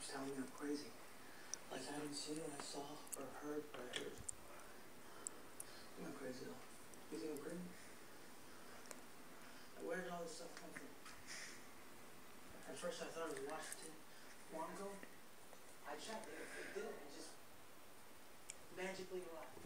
keeps telling me I'm crazy. Like I didn't see what I saw or heard what I heard. I'm not crazy though. You think I'm crazy? Where did all this stuff come from? At first I thought it was Washington. Long ago, I checked it. It didn't. It just magically arrived.